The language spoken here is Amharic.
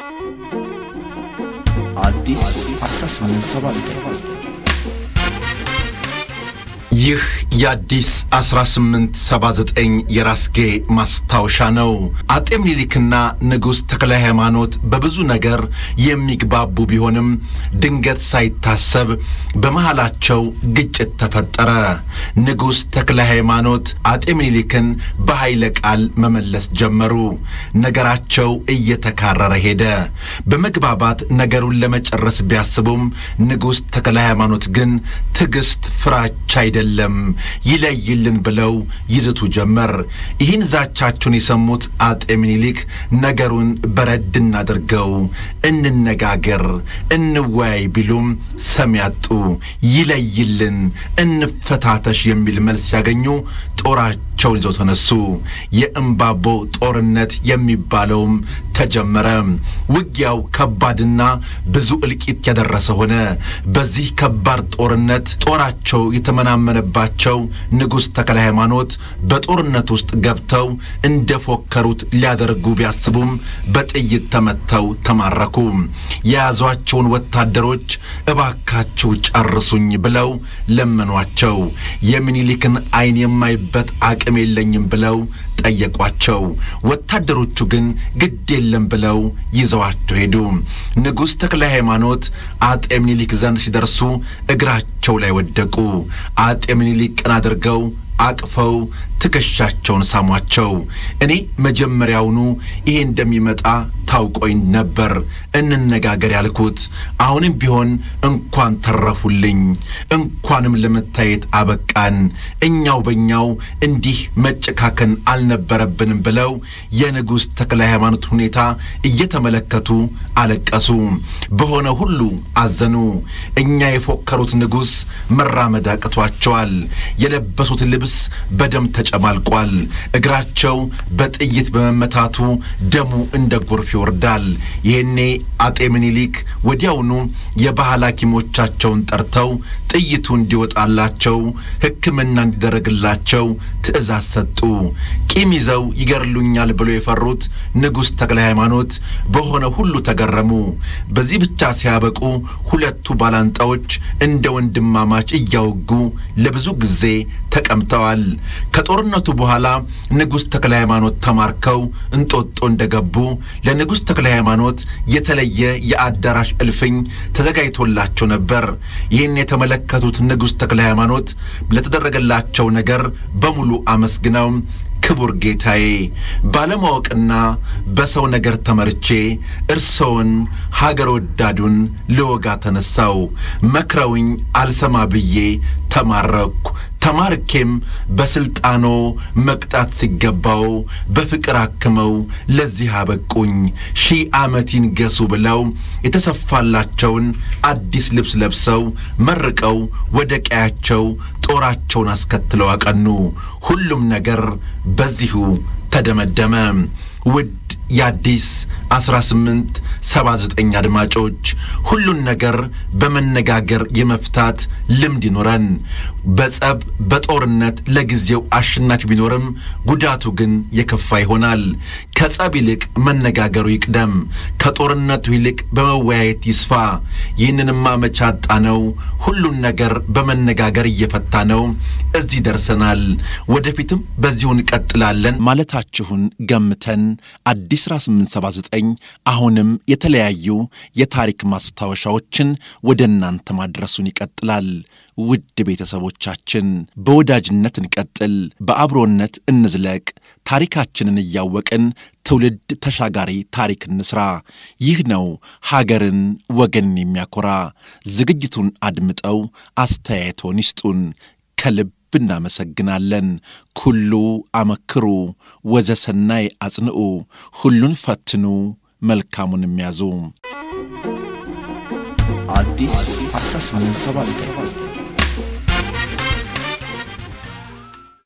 አዲስ 1879 ይህ የአዲስ 1879 የራስጌ ማስታወሻ ነው። አጤ ምኒልክና ንጉሥ ተክለ ሃይማኖት በብዙ ነገር የሚግባቡ ቢሆንም ድንገት ሳይታሰብ በመሃላቸው ግጭት ተፈጠረ። ንጉሥ ተክለ ሃይማኖት አጤ ምኒልክን በኃይለ ቃል መመለስ ጀመሩ። ነገራቸው እየተካረረ ሄደ። በመግባባት ነገሩን ለመጨረስ ቢያስቡም ንጉሥ ተክለ ሃይማኖት ግን ትዕግስት ፍራቻ አይደለም ይለይልን ብለው ይዝቱ ጀመር። ይህን ዛቻቸውን የሰሙት አጤ ምኒልክ ነገሩን በረድ እናድርገው፣ እንነጋገር፣ እንወያይ ቢሉም ሰሚያጡ። ይለይልን፣ እንፈታተሽ የሚል መልስ ያገኙ ጦራቸውን ይዘው ተነሱ። የእምባቦ ጦርነት የሚባለውም ተጀመረ። ውጊያው ከባድና ብዙ እልቂት ያደረሰ ሆነ። በዚህ ከባድ ጦርነት ጦራቸው የተመናመነባቸው ንጉሥ ተክለ ሃይማኖት በጦርነት ውስጥ ገብተው እንደፎከሩት ሊያደርጉ ቢያስቡም በጥይት ተመተው ተማረኩ። የያዟቸውን ወታደሮች እባካችሁ ጨርሱኝ ብለው ለመኗቸው። የምኒልክን ዓይን የማይበት አቅም የለኝም ብለው ጠየቋቸው። ወታደሮቹ ግን ግድ የለም ብለው ይዘዋቸው ሄዱ። ንጉሥ ተክለ ሃይማኖት አጤ ምኒልክ ዘንድ ሲደርሱ እግራቸው ላይ ወደቁ። አጤ ምኒልክ ቀና አድርገው አቅፈው ትከሻቸውን ሳሟቸው። እኔ መጀመሪያውኑ ይሄ እንደሚመጣ ታውቆኝ ነበር እንነጋገር ያልኩት። አሁንም ቢሆን እንኳን ተረፉልኝ፣ እንኳንም ለመታየት አበቃን። እኛው በእኛው እንዲህ መጨካከን አልነበረብንም ብለው የንጉሥ ተክለ ሃይማኖት ሁኔታ እየተመለከቱ አለቀሱ። በሆነ ሁሉ አዘኑ። እኛ የፎከሩት ንጉሥ መራመድ አቅቷቸዋል። የለበሱት ልብስ በደም ተጨማልቋል። እግራቸው በጥይት በመመታቱ ደሙ እንደ ጎርፍ ይወርዳል። ይሄኔ አጤ ምኒልክ ወዲያውኑ የባህል ሐኪሞቻቸውን ጠርተው ጥይቱ እንዲወጣላቸው ሕክምና እንዲደረግላቸው ትእዛዝ ሰጡ። ቂም ይዘው ይገርሉኛል ብለው የፈሩት ንጉሥ ተክለ ሃይማኖት በሆነ ሁሉ ተገረሙ። በዚህ ብቻ ሲያበቁ ሁለቱ ባላንጣዎች እንደ ወንድማማች እያወጉ ለብዙ ጊዜ ተቀምጠዋል። ከጦርነቱ በኋላ ንጉሥ ተክለ ሃይማኖት ተማርከው እንጦጦ እንደገቡ ለንጉሥ ተክለ ሃይማኖት የተለየ የአዳራሽ እልፍኝ ተዘጋጅቶላቸው ነበር። ይህን የተመለከቱት ንጉሥ ተክለ ሃይማኖት ለተደረገላቸው ነገር በሙሉ አመስግነው ክቡር ጌታዬ፣ ባለማወቅና በሰው ነገር ተመርቼ እርሶን ሀገር ወዳዱን ልወጋ ተነሳው። መክረውኝ አልሰማ ብዬ ተማረኩ። ተማርኬም በስልጣኖ መቅጣት ሲገባው በፍቅር አክመው ለዚህ አበቁኝ። 1000 ዓመት ይንገሱ ብለው የተሰፋላቸውን አዲስ ልብስ ለብሰው መርቀው ወደ ቀያቸው ጦራቸውን አስከትለው አቀኑ። ሁሉም ነገር በዚሁ ተደመደመ። ውድ የአዲስ 1879 አድማጮች ሁሉን ነገር በመነጋገር የመፍታት ልምድ ይኖረን። በጸብ በጦርነት ለጊዜው አሸናፊ ቢኖርም ጉዳቱ ግን የከፋ ይሆናል። ከጸብ ይልቅ መነጋገሩ ይቅደም። ከጦርነቱ ይልቅ በመወያየት ይስፋ። ይህንንማ መቻጣ ነው። ሁሉን ነገር በመነጋገር እየፈታ ነው። እዚህ ደርሰናል። ወደፊትም በዚሁ እንቀጥላለን ማለታችሁን ገምተን አዲስ 1879 አሁንም የተለያዩ የታሪክ ማስታወሻዎችን ወደ እናንተ ማድረሱን ይቀጥላል። ውድ ቤተሰቦቻችን በወዳጅነት እንቀጥል፣ በአብሮነት እንዝለቅ። ታሪካችንን እያወቅን ትውልድ ተሻጋሪ ታሪክ እንስራ። ይህ ነው ሀገርን ወገንን የሚያኮራ። ዝግጅቱን አድምጠው አስተያየቶን ይስጡን። ከልብ እናመሰግናለን። ኩሉ አመክሩ ወዘሰናይ አጽንዑ፣ ሁሉን ፈትኑ መልካሙን የሚያዙ። አዲስ 1879